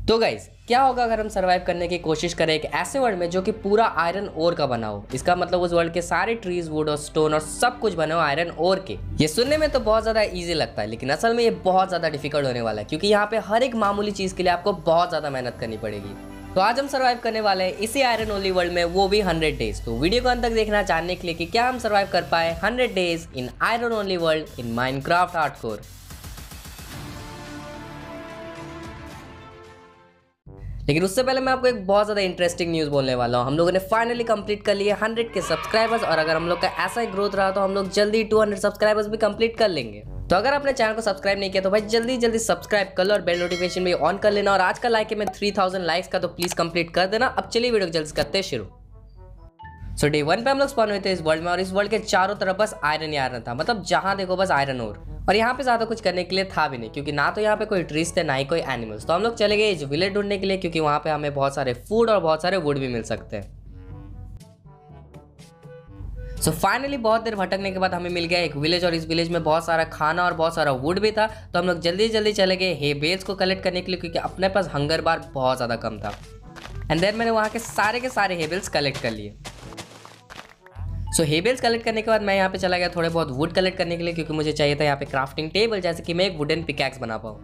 तो गाइस क्या होगा अगर हम सरवाइव करने की कोशिश करें एक ऐसे वर्ल्ड में जो कि पूरा आयरन ओर का बना हो। इसका मतलब उस वर्ल्ड के सारे ट्रीज, वुड और स्टोन और सब कुछ बने हो आयरन ओर के। ये सुनने में तो बहुत ज्यादा इजी लगता है, लेकिन असल में ये बहुत ज्यादा डिफिकल्ट होने वाला है, क्योंकि यहाँ पे हर एक मामूली चीज के लिए आपको बहुत ज्यादा मेहनत करनी पड़ेगी। तो आज हम सर्वाइव करने वाले हैं इसी आयरन ओनली वर्ल्ड में, वो भी 100 डेज। तो वीडियो को अंत तक देखना जानने के लिए कि क्या हम सर्वाइव कर पाए 100 days in iron only world in Minecraft hardcore. लेकिन उससे पहले मैं आपको एक बहुत ज़्यादा इंटरेस्टिंग न्यूज़ बोलने वाला हूँ। हम लोगों ने फाइनली कंप्लीट कर लिए 100 के सब्सक्राइबर्स, और अगर हम लोग का ऐसा ही ग्रोथ रहा तो हम लोग जल्दी 200 सब्सक्राइबर्स भी कंप्लीट कर लेंगे। तो अगर आपने चैनल को सब्सक्राइब नहीं किया तो भाई जल्दी जल्दी सब्सक्राइब कर लो और बेल नोटिफिकेशन भी ऑन कर लेना। और आज का लाइक है मैं 3000 लाइक्स का, तो प्लीज़ कंप्लीट कर देना। अब चलिए वीडियो जल्दी करते हैं शुरू। सो डे 1 पे हम लोग स्पॉन हुए थे इस वर्ल्ड में, और इस वर्ल्ड के चारों तरफ बस आयरन ही आयरन था। मतलब जहां देखो बस आयरन और यहाँ पे ज़्यादा कुछ करने के लिए था भी नहीं, क्योंकि ना तो यहाँ पे कोई ट्रीज थे ना ही कोई एनिमल्स। तो हम लोग चले गए इस विलेज ढूंढने के लिए, क्योंकि वहाँ पे हमें बहुत सारे फूड और बहुत सारे वुड भी मिल सकते हैं। सो फाइनली बहुत देर भटकने के बाद हमें मिल गया एक विलेज, और इस विलेज में बहुत सारा खाना और बहुत सारा वुड भी था। तो हम लोग जल्दी जल्दी चले गए हे बेल्स को कलेक्ट करने के लिए, क्योंकि अपने पास हंगर बार बहुत ज़्यादा कम था। एंड देन मैंने वहाँ के सारे हे बेल्स कलेक्ट कर लिए। सो हेबल्स कलेक्ट करने के बाद मैं यहाँ पे चला गया थोड़े बहुत वुड कलेक्ट करने के लिए, क्योंकि मुझे चाहिए था यहाँ पे क्राफ्टिंग टेबल, जैसे कि मैं एक वुडन पिकैक्स बना पाऊँ।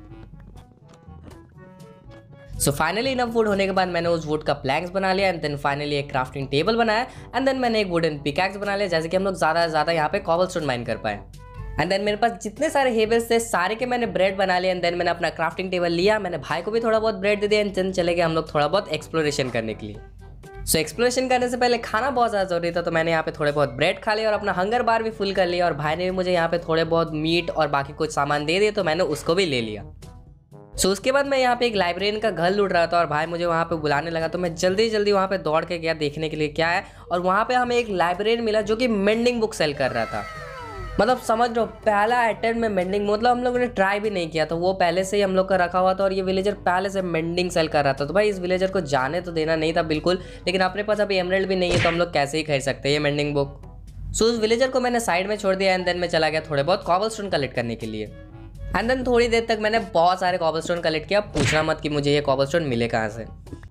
सो फाइनली इनफ वुड होने के बाद मैंने उस वुड का प्लैंक्स बना लिया, एंड देन फाइनली एक क्राफ्टिंग टेबल बनाया, एंड देन मैंने एक वुडन पिकैक्स बना लिया, जैसे कि हम लोग ज़्यादा से ज़्यादा यहाँ पे कॉबलस्टोन माइन कर पाए। एंड देन मेरे पास जितने सारे हेबल्स थे सारे के मैंने ब्रेड बना लिया, एंड देन मैंने अपना क्राफ्टिंग टेबल लिया, मैंने भाई को भी थोड़ा बहुत ब्रेड दे दिया, एंड देन चले गए हम लोग थोड़ा बहुत एक्सप्लोरेशन करने के लिए। सो एक्सप्लोरेशन करने से पहले खाना बहुत ज़्यादा जरूरी था, तो मैंने यहाँ पे थोड़े बहुत ब्रेड खा लिया और अपना हंगर बार भी फुल कर लिया। और भाई ने भी मुझे यहाँ पे थोड़े बहुत मीट और बाकी कुछ सामान दे दिए, तो मैंने उसको भी ले लिया। सो उसके बाद मैं यहाँ पे एक लाइब्रेरियन का घर लूट रहा था, और भाई मुझे वहाँ पे बुलाने लगा, तो मैं जल्दी जल्दी वहाँ पे दौड़ के गया देखने के लिए क्या है। और वहाँ पे हमें एक लाइब्रेरियन मिला जो कि मेंडिंग बुक सेल कर रहा था। मतलब समझ लो पहला अटेम्प्ट में मेंडिंग, मतलब हम लोगों ने ट्राई भी नहीं किया था, वो पहले से ही हम लोग का रखा हुआ था, और ये विलेजर पहले से मेंडिंग सेल कर रहा था। तो भाई इस विलेजर को जाने तो देना नहीं था बिल्कुल, लेकिन अपने पास अभी एमराल्ड भी नहीं है, तो हम लोग कैसे ही खरीद सकते हैं ये मेंडिंग बुक। सो उस विलेजर को मैंने साइड में छोड़ दिया, एंड देन मैं चला गया थोड़े बहुत कॉबलस्टोन कलेक्ट करने के लिए। एंड देन थोड़ी देर तक मैंने बहुत सारे कॉबलस्टोन कलेक्ट किया। पूछना मत कि मुझे ये कॉबलस्टोन मिले कहाँ से।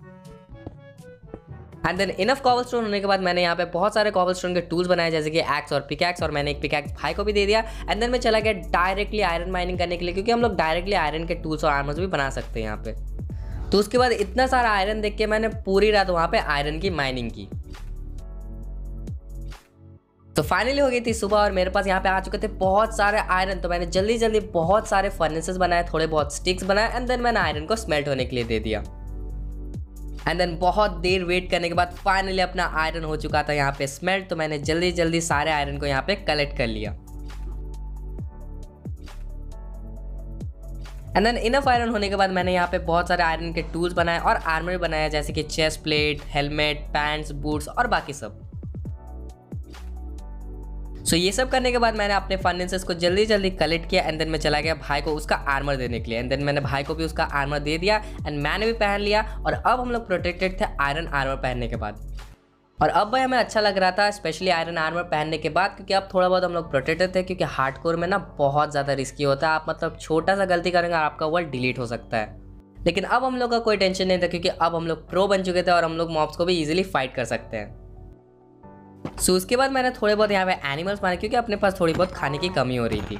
एंड देन इनफ कॉबलस्टोन होने के बाद मैंने यहाँ पे बहुत सारे कॉबलस्टोन के टूल्स बनाए, जैसे कि एक्स और पिकैक्स, और मैंने एक पिकैक्स भाई को भी दे दिया। एंड देन मैं चला गया डायरेक्टली आयरन माइनिंग करने के लिए, क्योंकि हम लोग डायरेक्टली आयरन के टूल्स और आर्मर्स भी बना सकते हैं यहाँ पे। तो उसके बाद इतना सारा आयरन देख के मैंने पूरी रात वहाँ पे आयरन की माइनिंग की। तो फाइनली हो गई थी सुबह, और मेरे पास यहाँ पे आ चुके थे बहुत सारे आयरन। तो मैंने जल्दी जल्दी बहुत सारे फर्नेसेस बनाए, थोड़े बहुत स्टिक्स बनाए, एंड देन मैंने आयरन को स्मेल्ट होने के लिए दे दिया। एंड देन बहुत देर वेट करने के बाद फाइनली अपना आयरन हो चुका था यहाँ पे स्मेल्ट। तो मैंने जल्दी जल्दी सारे आयरन को यहाँ पे कलेक्ट कर लिया। एंड देन इनफ आयरन होने के बाद मैंने यहाँ पे बहुत सारे आयरन के टूल्स बनाए और आर्मर बनाया, जैसे कि chest plate, helmet, pants, boots और बाकी सब। सो ये सब करने के बाद मैंने अपने फर्नेसेस को जल्दी जल्दी कलेक्ट किया, एंड देन मैं चला गया भाई को उसका आर्मर देने के लिए। एंड देन मैंने भाई को भी उसका आर्मर दे दिया, एंड मैंने भी पहन लिया। और अब हम लोग प्रोटेक्टेड थे आयरन आर्मर पहनने के बाद। और अब भाई हमें अच्छा लग रहा था, स्पेशली आयरन आर्मर पहनने के बाद, क्योंकि अब थोड़ा बहुत हम लोग प्रोटेक्टेड थे। क्योंकि हार्डकोर में ना बहुत ज़्यादा रिस्की होता है, आप मतलब छोटा सा गलती करेंगे और आपका वर्ल्ड डिलीट हो सकता है। लेकिन अब हम लोग का कोई टेंशन नहीं था, क्योंकि अब हम लोग प्रो बन चुके थे और हम लोग मॉब्स को भी ईजिली फाइट कर सकते हैं। सो उसके बाद मैंने थोड़े बहुत यहाँ पे एनिमल्स मारे, क्योंकि अपने पास थोड़ी बहुत खाने की कमी हो रही थी।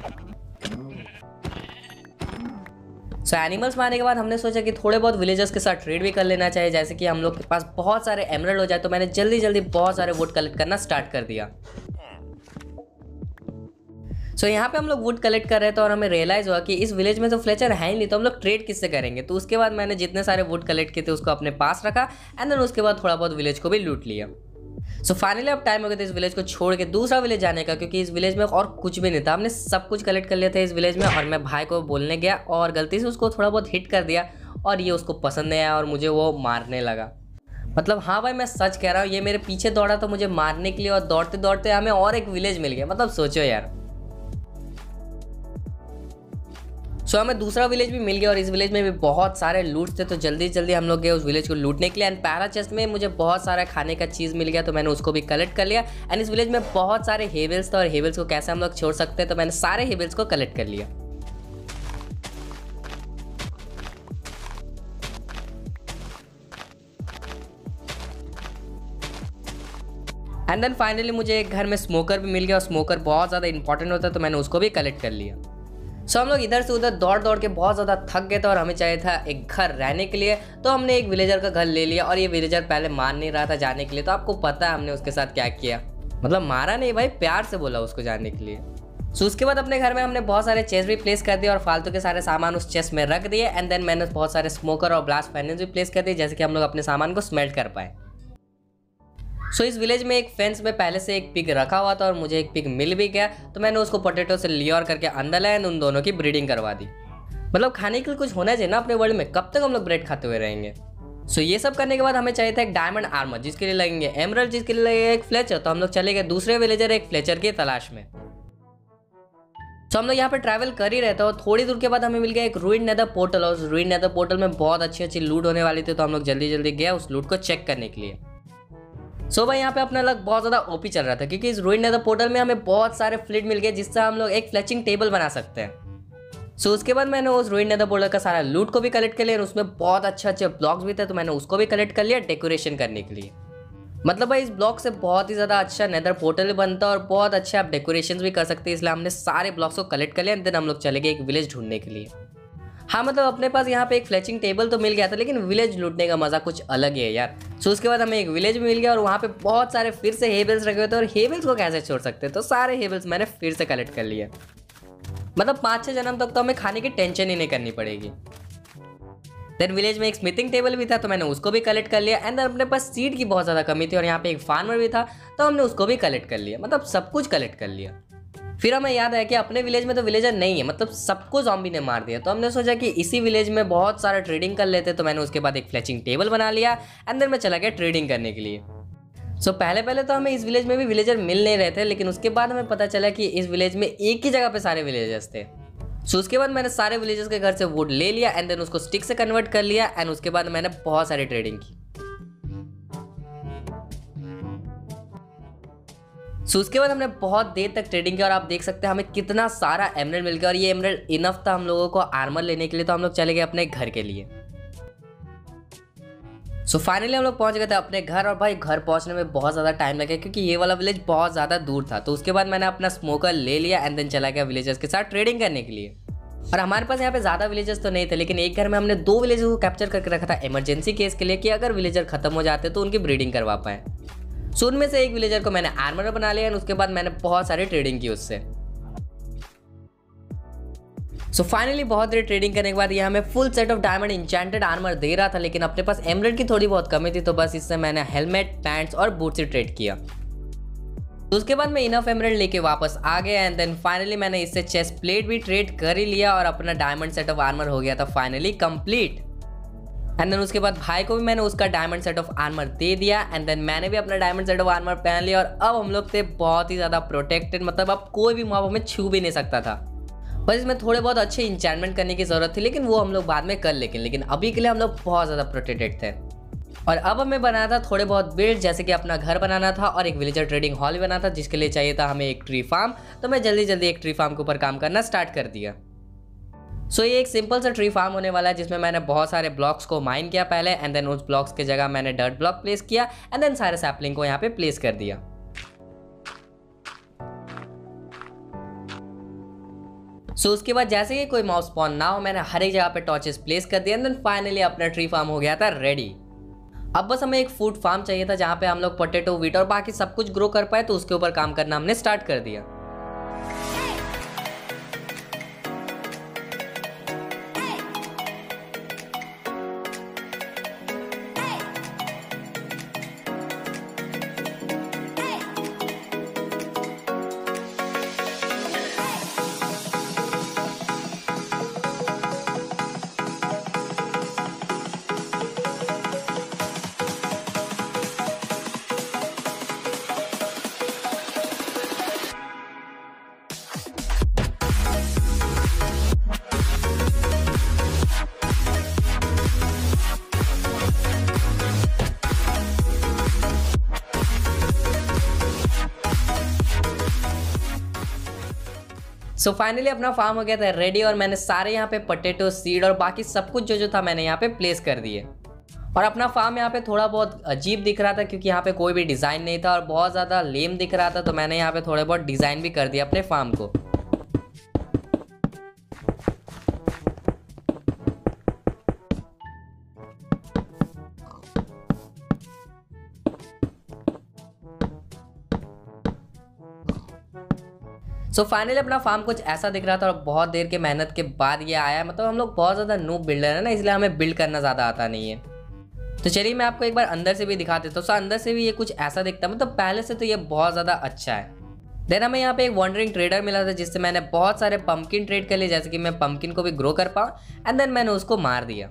सो एनिमल्स मारने के बाद हमने सोचा कि थोड़े बहुत विलेजर्स के साथ ट्रेड भी कर लेना चाहिए, जैसे कि हम लोग के पास बहुत सारे एमराल्ड हो जाए। तो मैंने जल्दी जल्दी बहुत सारे वुड कलेक्ट करना स्टार्ट कर दिया। सो यहाँ पे हम लोग वुड कलेक्ट कर रहे थे, और हमें रियलाइज हुआ कि इस विलेज में तो फ्लेचर है ही नहीं, तो हम लोग ट्रेड किससे करेंगे। तो उसके बाद मैंने जितने सारे वुड कलेक्ट किए थे उसको अपने पास रखा, एंड देन उसके बाद थोड़ा बहुत विलेज को भी लूट लिया। सो फाइनली अब टाइम हो गया था इस विलेज को छोड़ के दूसरा विलेज जाने का, क्योंकि इस विलेज में और कुछ भी नहीं था। हमने सब कुछ कलेक्ट कर लिया था इस विलेज में, और मैं भाई को बोलने गया और गलती से उसको थोड़ा बहुत हिट कर दिया, और ये उसको पसंद नहीं आया और मुझे वो मारने लगा। मतलब हाँ भाई मैं सच कह रहा हूँ, ये मेरे पीछे दौड़ा था मुझे मारने के लिए, और दौड़ते दौड़ते हमें और एक विलेज मिल गया। मतलब सोचो यार। सो हमें दूसरा विलेज भी मिल गया, और इस विलेज में भी बहुत सारे लूट्स थे। तो जल्दी जल्दी हम लोग गए उस विलेज को लूटने के लिए। एंड पहला चेस्ट में मुझे बहुत सारा खाने का चीज़ मिल गया, तो मैंने उसको भी कलेक्ट कर लिया। एंड इस विलेज में बहुत सारे हेबल्स थे, और हेबल्स को कैसे हम लोग छोड़ सकते हैं, तो मैंने सारे हेबल्स को कलेक्ट कर लिया। एंड देन फाइनली मुझे एक घर में स्मोकर भी मिल गया और स्मोकर बहुत ज़्यादा इंपॉर्टेंट होता है तो मैंने उसको भी कलेक्ट कर लिया। सो हम लोग इधर से उधर दौड़ दौड़ के बहुत ज़्यादा थक गए थे और हमें चाहिए था एक घर रहने के लिए, तो हमने एक विलेजर का घर ले लिया और ये विलेजर पहले मान नहीं रहा था जाने के लिए। तो आपको पता है हमने उसके साथ क्या किया, मतलब मारा नहीं भाई, प्यार से बोला उसको जाने के लिए। सो उसके बाद अपने घर में हमने बहुत सारे चेस्ट भी प्लेस कर दिए और फालतू के सारे सामान उस चेस्ट में रख दिए। एंड देन मैंने बहुत सारे स्मोकर और ब्लास्ट फर्नेस भी प्लेस कर दिए जैसे कि हम लोग अपने सामान को स्मेल्ट कर पाए। सो इस विलेज में एक फेंस में पहले से एक पिग रखा हुआ था और मुझे एक पिग मिल भी गया, तो मैंने उसको पोटैटो से लियोर करके अंदर लाया एंड उन दोनों की ब्रीडिंग करवा दी। मतलब खाने के लिए कुछ होना चाहिए ना अपने वर्ल्ड में, कब तक हम लोग ब्रेड खाते हुए रहेंगे। सो ये सब करने के बाद हमें चाहिए था एक डायमंड आर्मर जिसके लिए लगेंगे एमरल्ड, जिसके लिए लगेगा एक फ्लेचर। तो हम लोग चले गए दूसरे विलेजर एक फ्लेचर की तलाश में। तो हम लोग यहाँ पे ट्रैवल कर ही रहते और थोड़ी दूर के बाद हमें मिल गया एक रूइंड नेदर पोर्टल और उस रूइंड नेदर पोर्टल में बहुत अच्छी अच्छी लूट होने वाली थी। तो हम लोग जल्दी जल्दी गए उस लूट को चेक करने के लिए। सो भाई यहाँ पे अपना लक बहुत ज़्यादा ओपी चल रहा था क्योंकि इस रूइंड नेदर पोर्टल में हमें बहुत सारे फ्लिट मिल गए जिससे हम लोग एक फ्लेचिंग टेबल बना सकते हैं। सो उसके बाद मैंने उस रूइंड नेदर पोर्टल का सारा लूट को भी कलेक्ट कर लिया और उसमें बहुत अच्छे ब्लॉक्स भी थे तो मैंने उसको भी कलेक्ट कर लिया डेकोरेशन करने के लिए। मतलब भाई इस ब्लॉक से बहुत ही ज़्यादा अच्छा नेदर पोर्टल बनता है और बहुत अच्छे आप डेकोरेशन भी कर सकते हैं, इसलिए हमने सारे ब्लॉक्स को कलेक्ट कर लिया एंड देन हम लोग चले गए एक विलेज ढूंढने के लिए। हाँ मतलब अपने पास यहाँ पे एक फ्लेचिंग टेबल तो मिल गया था लेकिन विलेज लूटने का मजा कुछ अलग ही है यार। सो उसके बाद हमें एक विलेज मिल गया और वहाँ पे बहुत सारे फिर से हेबल्स रखे हुए थे और हेबल्स को कैसे छोड़ सकते, तो सारे हेबल्स मैंने फिर से कलेक्ट कर लिए। मतलब 5-6 जन्म तक तो हमें खाने की टेंशन ही नहीं करनी पड़ेगी। देन विलेज में एक स्मिथिंग टेबल भी था तो मैंने उसको भी कलेक्ट कर लिया एंड अपने पास सीड की बहुत ज़्यादा कमी थी और यहाँ पे एक फार्मर भी था तो हमने उसको भी कलेक्ट कर लिया। मतलब सब कुछ कलेक्ट कर लिया। फिर हमें याद आया कि अपने विलेज में तो विलेजर नहीं है, मतलब सबको ज़ॉम्बी ने मार दिया। तो हमने सोचा कि इसी विलेज में बहुत सारा ट्रेडिंग कर लेते, तो मैंने उसके बाद एक फ्लेचिंग टेबल बना लिया एंड देन मैं चला गया ट्रेडिंग करने के लिए। सो पहले तो हमें इस विलेज में भी विलेजर मिल नहीं रहे थे लेकिन उसके बाद हमें पता चला कि इस विलेज में एक ही जगह पे सारे विलेजर्स थे। सो उसके बाद मैंने सारे विलेजर्स के घर से वुड ले लिया एंड देन उसको स्टिक से कन्वर्ट कर लिया एंड उसके बाद मैंने बहुत सारी ट्रेडिंग की। सो उसके बाद हमने बहुत देर तक ट्रेडिंग की और आप देख सकते हैं हमें कितना सारा एमरल्ड मिल गया और ये एमरल्ड इनफ था हम लोगों को आर्मर लेने के लिए। तो हम लोग चले गए अपने घर के लिए। सो फाइनली हम लोग पहुंच गए थे अपने घर और भाई घर पहुंचने में बहुत ज़्यादा टाइम लगा क्योंकि ये वाला विलेज बहुत ज़्यादा दूर था। तो उसके बाद मैंने अपना स्मोकर ले लिया एंड देन चला गया विलेजर्स के साथ ट्रेडिंग करने के लिए। और हमारे पास यहाँ पे ज़्यादा विलेजर्स तो नहीं थे लेकिन एक घर में हमने 2 विलेजर्स को कैप्चर करके रखा था इमरजेंसी केस के लिए कि अगर विलेजर खत्म हो जाते तो उनकी ब्रीडिंग करवा पाए। सो उनमें से एक विलेजर को मैंने आर्मर बना लिया और उसके बाद मैंने बहुत सारी ट्रेडिंग की उससे। सो फाइनली बहुत देर ट्रेडिंग करने के बाद ये हमें full set of diamond enchanted armour दे रहा था लेकिन अपने पास एमरल्ड की थोड़ी बहुत कमी थी तो बस इससे मैंने हेलमेट, पैंट्स और बूट से ट्रेड किया। तो उसके बाद मैं इनफ एमरल्ड लेके वापस आ गया एंड देन फाइनली मैंने इससे चेस्ट प्लेट भी ट्रेड कर ही लिया और अपना डायमंड सेट ऑफ आर्मर हो गया था फाइनली कंप्लीट। एंड देन उसके बाद भाई को भी मैंने उसका डायमंड सेट ऑफ आर्मर दे दिया एंड देन मैंने भी अपना डायमंड सेट ऑफ आर्मर पहन लिया और अब हम लोग थे बहुत ही ज़्यादा प्रोटेक्टेड। मतलब अब कोई भी मॉब हमें छू भी नहीं सकता था। बस इसमें थोड़े बहुत अच्छे इंचैंटमेंट करने की ज़रूरत थी लेकिन वो हम लोग बाद में कर लेकिन अभी के लिए हम लोग बहुत ज़्यादा प्रोटेक्टेड थे। और अब हमें बनाना था थोड़े बहुत बिल्ड, जैसे कि अपना घर बनाना था और एक विलेजर ट्रेडिंग हॉल भी बनाना था जिसके लिए चाहिए था हमें एक ट्री फार्म। तो मैं जल्दी जल्दी एक ट्री फार्म के ऊपर काम करना स्टार्ट कर दिया। सो ये एक सिंपल सा ट्री फार्म होने वाला है जिसमें मैंने बहुत सारे ब्लॉक्स को माइन किया पहले एंड देन उस ब्लॉक्स की जगह मैंने डर्ट ब्लॉक प्लेस किया एंड देन सारे सैपलिंग को यहाँ पे प्लेस कर दिया। सो उसके बाद जैसे कि कोई मॉब स्पॉन ना हो मैंने हर एक जगह पे टॉर्चेस प्लेस कर दिया एंड देन फाइनली अपना ट्री फार्म हो गया था रेडी। अब बस हमें एक फूड फार्म चाहिए था जहाँ पे हम लोग पोटैटो, व्हीट और बाकी सब कुछ ग्रो कर पाए, तो उसके ऊपर काम करना हमने स्टार्ट कर दिया। सो फाइनली अपना फार्म हो गया था रेडी और मैंने सारे यहाँ पे पोटैटो, सीड और बाकी सब कुछ जो था मैंने यहाँ पे प्लेस कर दिए। और अपना फार्म यहाँ पे थोड़ा बहुत अजीब दिख रहा था क्योंकि यहाँ पे कोई भी डिज़ाइन नहीं था और बहुत ज़्यादा लेम दिख रहा था, तो मैंने यहाँ पे थोड़े बहुत डिज़ाइन भी कर दिया अपने फार्म को। सो फाइनली अपना फार्म कुछ ऐसा दिख रहा था और बहुत देर के मेहनत के बाद ये आया। मतलब हम लोग बहुत ज़्यादा नूब बिल्डर है ना, इसलिए हमें बिल्ड करना ज़्यादा आता नहीं है। तो चलिए मैं आपको एक बार अंदर से भी दिखा देता हूँ। अंदर से भी ये कुछ ऐसा दिखता है, मतलब पहले से तो ये बहुत ज़्यादा अच्छा है। देन हमें यहाँ पे एक वॉन्डरिंग ट्रेडर मिला था जिससे मैंने बहुत सारे पंपकिन ट्रेड कर लिए, जैसे कि मैं पंपकिन को भी ग्रो कर पाऊँ, एंड देन मैंने उसको मार दिया।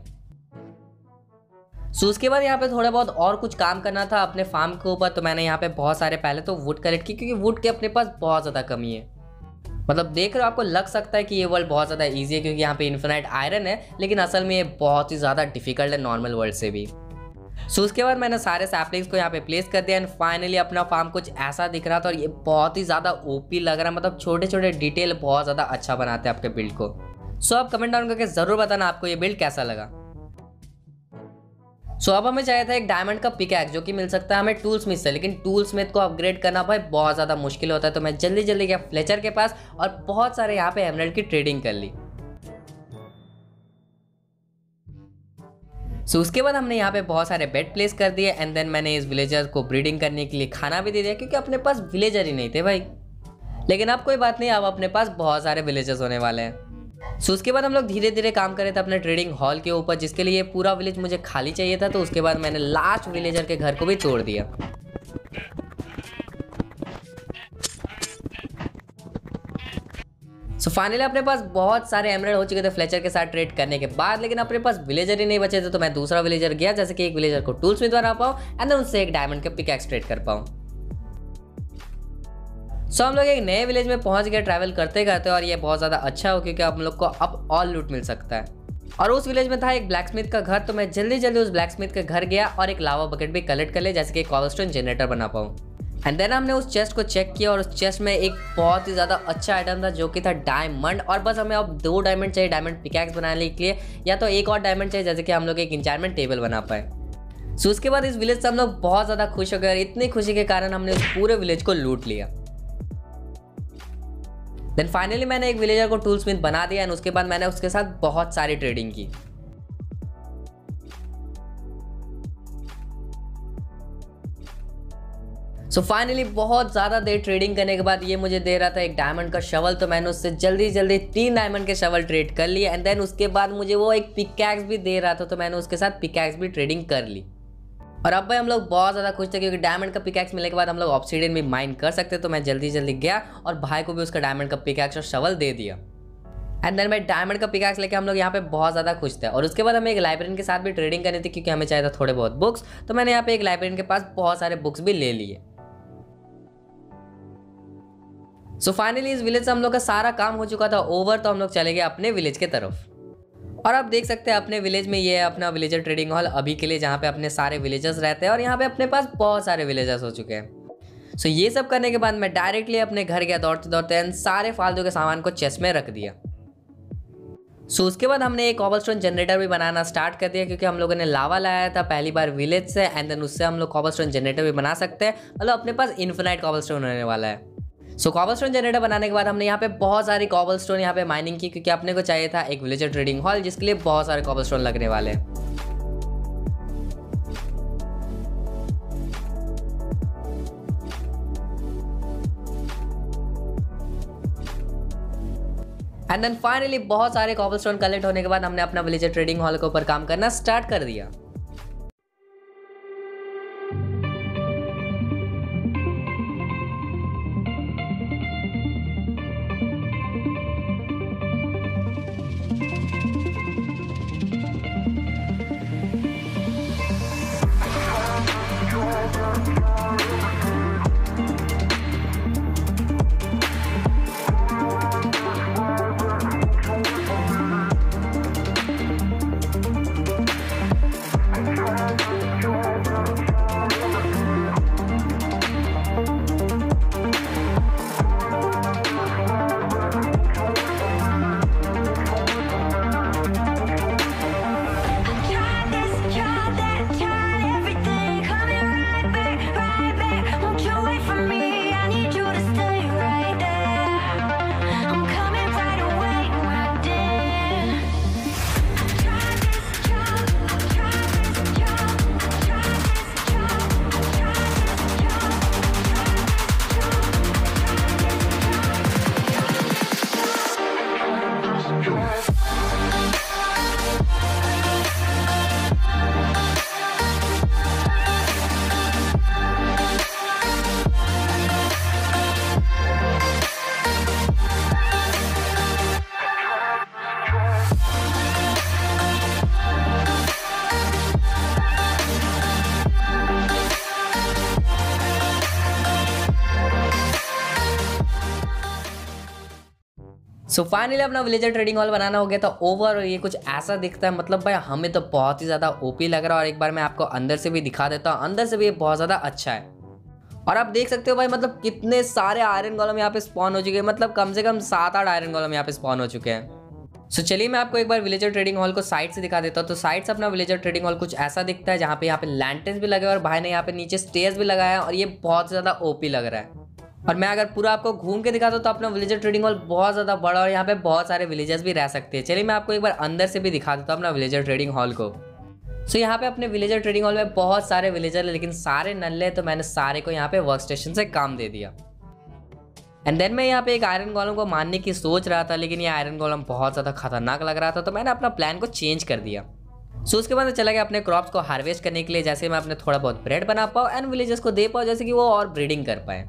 सो उसके बाद यहाँ पे थोड़ा बहुत और कुछ काम करना था अपने फार्म के ऊपर, तो मैंने यहाँ पे बहुत सारे पहले तो वुड कलेक्ट की, क्योंकि वुड के अपने पास बहुत ज़्यादा कमी है। मतलब देख रहे हो आपको लग सकता है कि ये वर्ल्ड बहुत ज़्यादा ईजी है क्योंकि यहाँ पे इन्फिनाइट आयरन है, लेकिन असल में ये बहुत ही ज़्यादा डिफिकल्ट है नॉर्मल वर्ल्ड से भी। सो उसके बाद मैंने सारे सैपलिंग्स को यहाँ पे प्लेस कर दिया एंड फाइनली अपना फार्म कुछ ऐसा दिख रहा था और ये बहुत ही ज़्यादा ओपी लग रहा है। मतलब छोटे छोटे डिटेल बहुत ज़्यादा अच्छा बनाते हैं आपके बिल्ड को। सो आप कमेंट डाउन करके ज़रूर बताना आपको ये बिल्ड कैसा लगा। सो अब हमें चाहिए था एक डायमंड का पिकैक्स जो कि मिल सकता है हमें टूल स्मिथ से, लेकिन टूल स्मिथ को अपग्रेड करना भाई बहुत ज़्यादा मुश्किल होता है। तो मैं जल्दी जल्दी गया फ्लेचर के पास और बहुत सारे यहाँ पे एमराल्ड की ट्रेडिंग कर ली। सो उसके बाद हमने यहाँ पे बहुत सारे बेड प्लेस कर दिए एंड देन मैंने इस विलेजर को ब्रीडिंग करने के लिए खाना भी दे दिया क्योंकि अपने पास विलेजर ही नहीं थे भाई। लेकिन अब कोई बात नहीं, अब अपने पास बहुत सारे विलेजर्स होने वाले हैं। सो उसके बाद हम लोग धीरे धीरे काम कर रहे थे अपने ट्रेडिंग हॉल के ऊपर, जिसके लिए पूरा विलेज मुझे खाली चाहिए था। तो उसके बाद मैंने लास्ट विलेजर के घर को भी तोड़ दिया। सो फाइनली अपने पास बहुत सारे एमराल्ड हो चुके थे फ्लेचर के साथ ट्रेड करने के बाद, लेकिन अपने पास विलेजर ही नहीं बचे थे। तो मैं दूसरा विलेजर गया, जैसे कि एक विलेजर को टूल्स में बना पाऊँ एंड देन उससे एक डायमंड के पिकैक्स ट्रेड कर पाऊँ। सो हम लोग एक नए विलेज में पहुंच गए ट्रैवल करते करते, और ये बहुत ज़्यादा अच्छा हो क्योंकि हम लोग को अब ऑल लूट मिल सकता है। और उस विलेज में था एक ब्लैकस्मिथ का घर, तो मैं जल्दी जल्दी उस ब्लैकस्मिथ के घर गया और एक लावा बकेट भी कलेक्ट कर लिया, जैसे कि कॉबलस्टोन जनरेटर बना पाऊँ। एंड देन हमने उस चेस्ट को चेक किया और उस चेस्ट में एक बहुत ही ज़्यादा अच्छा आइटम था जो कि था डायमंड। और बस हमें अब 2 डायमंड चाहिए डायमंड पिकैक्स बनाने के लिए, या तो एक और डायमंड चाहिए जैसे कि हम लोग एक इंचार्टमेंट टेबल बना पाए। सो उसके बाद इस विलेज से हम लोग बहुत ज़्यादा खुश हो गए और इतनी खुशी के कारण हमने उस पूरे विलेज को लूट लिया। देन फाइनली मैंने एक विलेजर को टूल स्मिथ बना दिया एंड उसके बाद मैंने उसके साथ बहुत सारी ट्रेडिंग की। सो फाइनली बहुत ज़्यादा देर ट्रेडिंग करने के बाद ये मुझे दे रहा था एक डायमंड का शवल, तो मैंने उससे जल्दी जल्दी 3 डायमंड के शवल ट्रेड कर लिए एंड देन उसके बाद मुझे वो एक पिकैक्स भी दे रहा था, तो मैंने उसके साथ पिकैक्स भी ट्रेडिंग कर ली। और अब भाई हम लोग बहुत ज़्यादा खुश थे क्योंकि डायमंड का पिकैक्स मिलने के बाद हम लोग ऑब्सीडियन भी माइन कर सकते, तो मैं जल्दी जल्दी गया और भाई को भी उसका डायमंड का पिकैक्स और शवल दे दिया। एंड देन मैं डायमंड का पिकैक्स लेके हम लोग यहाँ पे बहुत ज़्यादा खुश थे। और उसके बाद हमें एक लाइब्रेरियन के साथ भी ट्रेडिंग करनी थी क्योंकि हमें चाहिए था थोड़े बहुत बुक्स, तो मैंने यहाँ पे एक लाइब्रेरियन के पास बहुत सारे बुक्स भी ले लिए। सो फाइनली इस विलेज से हम लोग का सारा काम हो चुका था ओवर, तो हम लोग चले गए अपने विलेज के तरफ। और आप देख सकते हैं अपने विलेज में ये है अपना विलेजर ट्रेडिंग हॉल अभी के लिए, जहाँ पे अपने सारे विलेजर्स रहते हैं और यहाँ पे अपने पास बहुत सारे विलेजर्स हो चुके हैं। सो ये सब करने के बाद मैं डायरेक्टली अपने घर गया दौड़ते दौड़ते एंड सारे फालतू के सामान को चेस्ट में रख दिया। सो उसके बाद हमने एक कॉबलस्टोन जनरेटर भी बनाना स्टार्ट कर दिया क्योंकि हम लोगों ने लावा लाया था पहली बार विलेज से एंड देन उससे हम लोग कॉबलस्टोन जनरेटर भी बना सकते हैं। मतलब अपने पास इन्फिनाइट कॉबलस्टोन होने वाला है। सो कॉबलस्टोन जनरेटर बनाने के बाद हमने यहाँ पे बहुत सारी कॉबलस्टोन यहाँ पे माइनिंग की क्योंकि अपने को चाहिए था एक विलेजर ट्रेडिंग हॉल जिसके लिए बहुत सारे कॉबलस्टोन लगने वाले हैं। एंड देन फाइनली बहुत सारे कॉबलस्टोन कलेक्ट होने के बाद हमने अपना विलेजर ट्रेडिंग हॉल के ऊपर काम करना स्टार्ट कर दिया। सो फाइनली अपना विलेजर ट्रेडिंग हॉल बनाना हो गया था ओवर और ये कुछ ऐसा दिखता है, मतलब भाई हमें तो बहुत ही ज़्यादा ओपी लग रहा है। और एक बार मैं आपको अंदर से भी दिखा देता हूँ, अंदर से भी ये बहुत ज़्यादा अच्छा है। और आप देख सकते हो भाई मतलब कितने सारे आयरन गोलम यहाँ पे स्पॉन हो चुके हैं, मतलब कम से कम 7-8 आयरन गोलम यहाँ पे स्पॉन हो चुके हैं। सो चलिए मैं आपको एक बार विलेजर ट्रेडिंग हॉल को साइड से दिखा देता हूँ। तो साइड से अपना विलेजर ट्रेडिंग हॉल कुछ ऐसा दिखता है, जहाँ पे यहाँ पे लैंटर्न्स भी लगे और भाई ने यहाँ पे नीचे स्टेयर्स भी लगाया है और ये बहुत ज़्यादा ओपी लग रहा है। और मैं अगर पूरा आपको घूम के दिखाता हूँ तो अपना विलेजर ट्रेडिंग हॉल बहुत ज़्यादा बड़ा और यहाँ पे बहुत सारे विलेजर्स भी रह सकते हैं। चलिए मैं आपको एक बार अंदर से भी दिखा देता हूँ अपना विलेजर ट्रेडिंग हॉल को। सो यहाँ पे अपने विलेजर ट्रेडिंग हॉल में बहुत सारे विलेजर है, लेकिन सारे नल्ले, तो मैंने सारे को यहाँ पे वर्क स्टेशन से काम दे दिया। एंड देन मैं यहाँ पे एक आयरन गोलम को मारने की सोच रहा था, लेकिन ये आयरन गोलम बहुत ज़्यादा खतरनाक लग रहा था, तो मैंने अपना प्लान को चेंज कर दिया। सो उसके बाद चला गया अपने क्रॉप्स को हार्वेस्ट करने के लिए, जैसे मैं अपने थोड़ा बहुत ब्रेड बना पाऊँ एंड विलेजर्स को दे पाऊँ, जैसे कि वो और ब्रीडिंग कर पाए।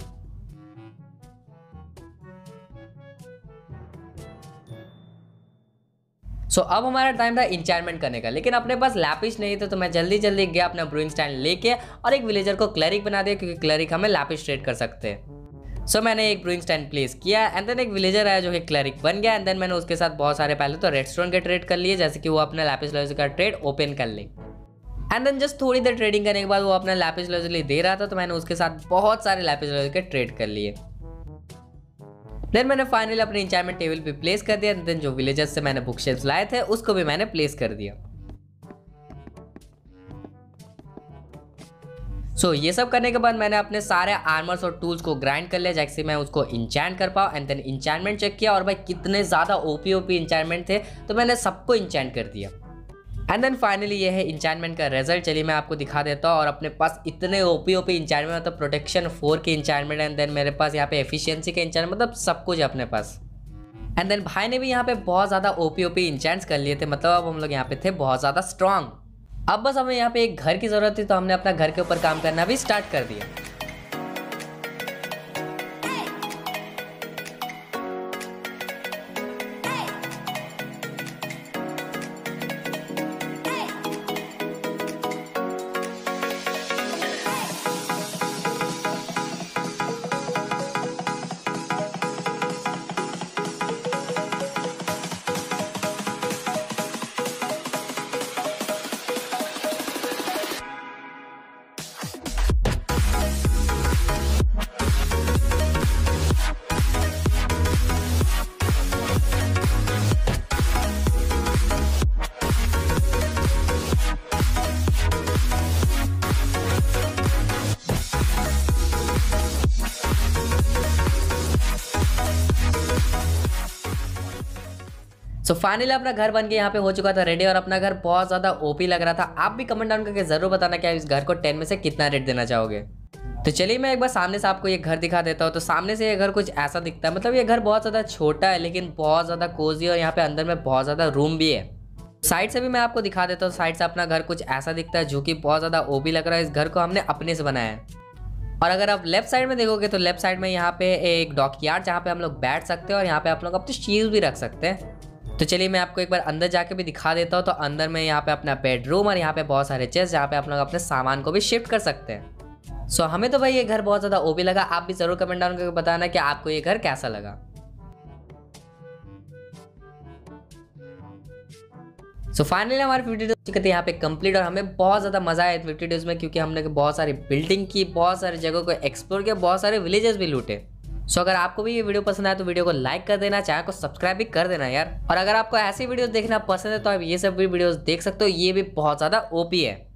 सो अब हमारा टाइम था इंचार्टमेंट करने का, लेकिन अपने पास लैपिस नहीं थे, तो मैं जल्दी जल्दी गया अपना ब्रूइंग स्टैंड लेके और एक विलेजर को क्लरिक बना दिया, क्योंकि क्लरिक हमें लैपिस ट्रेड कर सकते हैं। सो मैंने एक ब्रूइंग स्टैंड प्लेस किया एंड देन एक विलेजर आया जो कि क्लरिक बन गया। एंड देन मैंने उसके साथ बहुत सारे पहले तो रेडस्टोन के ट्रेड कर लिए, जैसे कि वो अपना लैपिस लाजुली का ट्रेड ओपन कर ले। एंड देन जस्ट थोड़ी देर ट्रेडिंग करने के बाद वो अपना लैपिस लाजुली दे रहा था, तो मैंने उसके साथ बहुत सारे लैपिस लाजुली के ट्रेड कर लिए। देन मैंने फाइनली अपने इंचार्टमेंट टेबल पे प्लेस कर दिया। देन जो विलेजर्स से मैंने बुक शेल्फ्स लाए थे उसको भी मैंने प्लेस कर दिया। सो ये सब करने के बाद मैंने अपने सारे आर्मर्स और टूल्स को ग्राइंड कर लिया, जैसे मैं उसको इंचैंट कर पाऊँ। एंड देन इंचैंटमेंट चेक किया और भाई कितने ज़्यादा ओपी इंचैंटमेंट थे, तो मैंने सबको इंचैंट कर दिया। एंड देन फाइनली ये है इंचैंटमेंट का रिजल्ट। चलिए मैं आपको दिखा देता हूँ। और अपने पास इतने ओपी इंचैंटमेंट, मतलब प्रोटेक्शन 4 के इंचैंटमेंट, एंड देन मेरे पास यहाँ पे एफिशिएंसी के इंचैंटमेंट, मतलब सब कुछ है अपने पास। एंड देन भाई ने भी यहाँ पे बहुत ज़्यादा ओपी इंचैंट्स कर लिए थे, मतलब अब हम लोग यहाँ पे थे बहुत ज़्यादा स्ट्रांग। अब बस हमें यहाँ पे एक घर की ज़रूरत थी, तो हमने अपना घर के ऊपर काम करना भी स्टार्ट कर दिया। सो फाइनली अपना घर बन के यहाँ पे हो चुका था रेडी और अपना घर बहुत ज़्यादा ओपी लग रहा था। आप भी कमेंट डाउन करके ज़रूर बताना कि आप इस घर को 10 में से कितना रेट देना चाहोगे। तो चलिए मैं एक बार सामने से आपको ये घर दिखा देता हूँ। तो सामने से ये घर कुछ ऐसा दिखता है, मतलब ये घर बहुत ज़्यादा छोटा है लेकिन बहुत ज़्यादा कोजी, और यहाँ पे अंदर में बहुत ज़्यादा रूम भी है। साइड से भी मैं आपको दिखा देता हूँ। साइड से अपना घर कुछ ऐसा दिखता है जो कि बहुत ज़्यादा ओपी लग रहा है। इस घर को हमने अपने से बनाया है। और अगर आप लेफ्ट साइड में देखोगे तो लेफ्ट साइड में यहाँ पे एक डॉकयार्ड जहाँ पे हम लोग बैठ सकते हैं और यहाँ पे आप लोग अपने शीज भी रख सकते हैं। तो चलिए मैं आपको एक बार अंदर जाके भी दिखा देता हूँ। तो अंदर में यहाँ पे अपना बेडरूम और यहाँ पे बहुत सारे चेस्ट जहाँ पे आप लोग अपने सामान को भी शिफ्ट कर सकते हैं। सो हमें तो भाई ये घर बहुत ज़्यादा ओपी लगा। आप भी ज़रूर कमेंट डाउन करके बताना कि आपको ये घर कैसा लगा। सो फाइनली हमारे 50 डेज थे यहाँ पे कंप्लीट और हमें बहुत ज़्यादा मजा आया 50 डेज में, क्योंकि हमने बहुत सारी बिल्डिंग की, बहुत सारी जगहों को एक्सप्लोर किया, बहुत सारे विलेजेस भी लूटे। सो अगर आपको भी ये वीडियो पसंद आया तो वीडियो को लाइक कर देना, चैनल को सब्सक्राइब भी कर देना यार। और अगर आपको ऐसी वीडियोस देखना पसंद है तो आप ये सब भी वीडियोस देख सकते हो, ये भी बहुत ज़्यादा ओपी है।